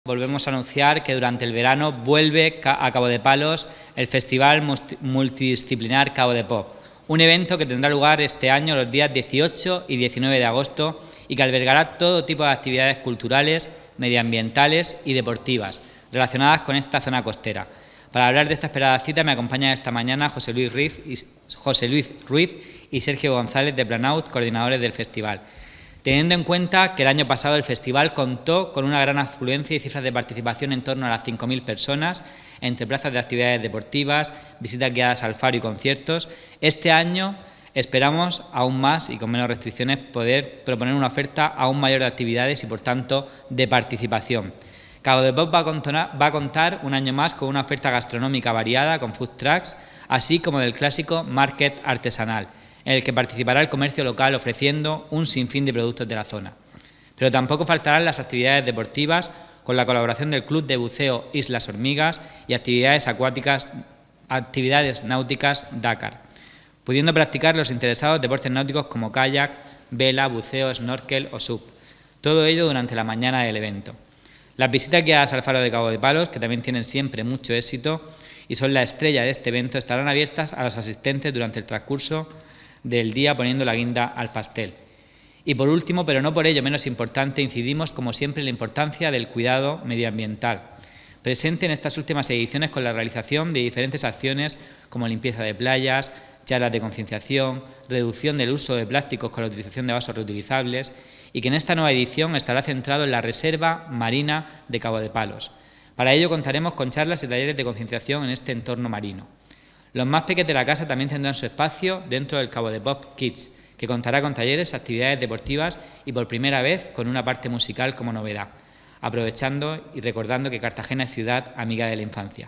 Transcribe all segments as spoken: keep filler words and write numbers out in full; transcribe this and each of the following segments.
Volvemos a anunciar que durante el verano vuelve a Cabo de Palos el Festival Multidisciplinar Cabo de Pop, un evento que tendrá lugar este año los días dieciocho y diecinueve de agosto y que albergará todo tipo de actividades culturales, medioambientales y deportivas relacionadas con esta zona costera. Para hablar de esta esperada cita me acompañan esta mañana José Luis Ruiz y, José Luis Ruiz y Sergio González de Planaut, coordinadores del festival. Teniendo en cuenta que el año pasado el festival contó con una gran afluencia y cifras de participación en torno a las cinco mil personas, entre plazas de actividades deportivas, visitas guiadas al faro y conciertos, este año esperamos aún más y con menos restricciones poder proponer una oferta aún mayor de actividades y, por tanto, de participación. Cabo de Pop va a, contar, va a contar un año más con una oferta gastronómica variada con food trucks, así como del clásico market artesanal, en el que participará el comercio local ofreciendo un sinfín de productos de la zona. Pero tampoco faltarán las actividades deportivas con la colaboración del Club de Buceo Islas Hormigas y actividades acuáticas, actividades náuticas Dakar, pudiendo practicar los interesados deportes náuticos como kayak, vela, buceo, snorkel o sub. Todo ello durante la mañana del evento. Las visitas guiadas al faro de Cabo de Palos, que también tienen siempre mucho éxito y son la estrella de este evento, estarán abiertas a los asistentes durante el transcurso del día, poniendo la guinda al pastel. Y por último, pero no por ello menos importante, incidimos como siempre en la importancia del cuidado medioambiental, presente en estas últimas ediciones con la realización de diferentes acciones como limpieza de playas, charlas de concienciación, reducción del uso de plásticos con la utilización de vasos reutilizables, y que en esta nueva edición estará centrado en la Reserva Marina de Cabo de Palos. Para ello contaremos con charlas y talleres de concienciación en este entorno marino. Los más pequeños de la casa también tendrán su espacio dentro del Cabo de Pop Kids, que contará con talleres, actividades deportivas y por primera vez con una parte musical como novedad, aprovechando y recordando que Cartagena es ciudad amiga de la infancia.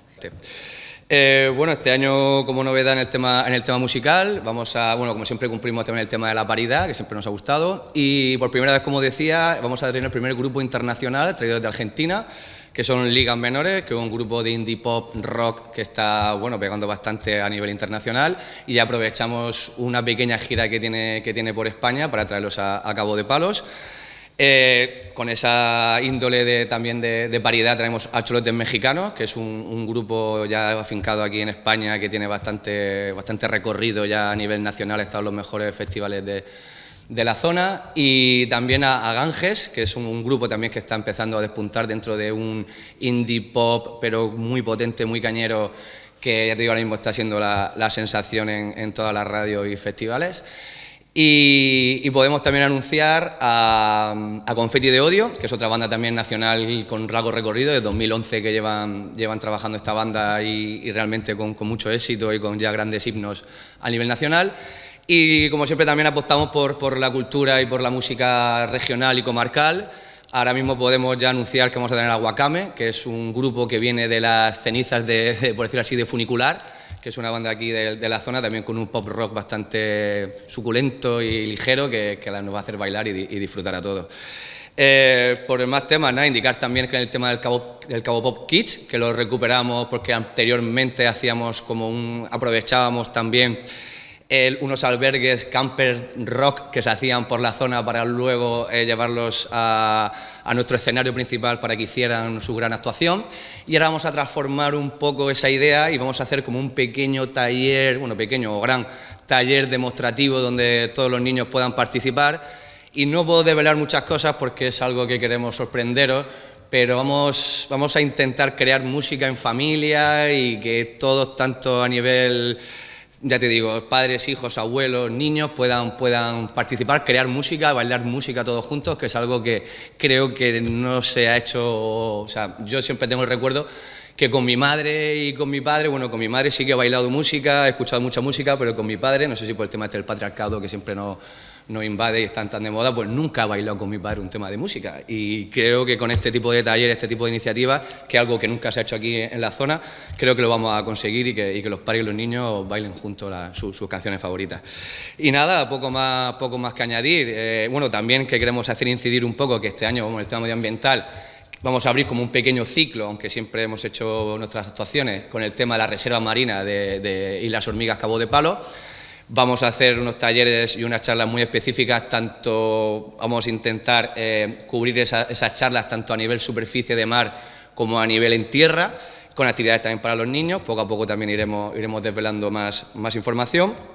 Eh, bueno, este año como novedad en el tema en el tema musical vamos a, bueno, como siempre cumplimos también el tema de la paridad, que siempre nos ha gustado, y por primera vez, como decía, vamos a tener el primer grupo internacional traído desde Argentina, que son Ligas Menores, que es un grupo de indie pop rock que está, bueno, pegando bastante a nivel internacional, y ya aprovechamos una pequeña gira que tiene, que tiene por España para traerlos a, a Cabo de Palos. Eh, con esa índole de, también de, de paridad traemos a Cholotes Mexicanos, que es un, un grupo ya afincado aquí en España que tiene bastante, bastante recorrido ya a nivel nacional, ha estado en los mejores festivales de, de la zona, y también a, a Ganges, que es un, un grupo también que está empezando a despuntar dentro de un indie pop, pero muy potente, muy cañero, que ya te digo, ahora mismo está siendo la, la sensación en, en todas las radios y festivales. Y, y podemos también anunciar a, a Confetti de Odio, que es otra banda también nacional con largo recorrido, de dos mil once que llevan, llevan trabajando esta banda y, y realmente con, con mucho éxito y con ya grandes himnos a nivel nacional. Y como siempre también apostamos por, por la cultura y por la música regional y comarcal. Ahora mismo podemos ya anunciar que vamos a tener a Wakame, que es un grupo que viene de las cenizas de, de por decirlo así, de Funicular, que es una banda aquí de, de la zona, también con un pop rock bastante suculento y ligero, que, que nos va a hacer bailar y, y disfrutar a todos. Eh, por más temas, nada, indicar también que en el tema del Cabo, del Cabo Pop Kids, que lo recuperamos porque anteriormente hacíamos como un, aprovechábamos también el, unos albergues camper rock que se hacían por la zona para luego eh, llevarlos a, a nuestro escenario principal para que hicieran su gran actuación, y ahora vamos a transformar un poco esa idea y vamos a hacer como un pequeño taller, bueno, pequeño o gran taller demostrativo donde todos los niños puedan participar, y no puedo develar muchas cosas porque es algo que queremos sorprenderos, pero vamos, vamos a intentar crear música en familia y que todos, tanto a nivel, ya te digo, padres, hijos, abuelos, niños, puedan, puedan participar, crear música, bailar música todos juntos, que es algo que creo que no se ha hecho. O sea, yo siempre tengo el recuerdo que con mi madre y con mi padre, bueno, con mi madre sí que he bailado música, he escuchado mucha música, pero con mi padre, no sé si por el tema del patriarcado que siempre nos, nos invade y están tan de moda, pues nunca he bailado con mi padre un tema de música, y creo que con este tipo de talleres, este tipo de iniciativas, que es algo que nunca se ha hecho aquí en la zona, creo que lo vamos a conseguir y que, y que los padres y los niños bailen juntos la, su, sus canciones favoritas. Y nada, poco más, poco más que añadir. Eh, bueno, también que queremos hacer incidir un poco que este año, como el tema medioambiental, vamos a abrir como un pequeño ciclo, aunque siempre hemos hecho nuestras actuaciones con el tema de la Reserva Marina de, de Islas Hormigas Cabo de Palos, Vamos a hacer unos talleres y unas charlas muy específicas, tanto vamos a intentar eh, cubrir esa, esas charlas tanto a nivel superficie de mar como a nivel en tierra, con actividades también para los niños. Poco a poco también iremos, iremos desvelando más, más información.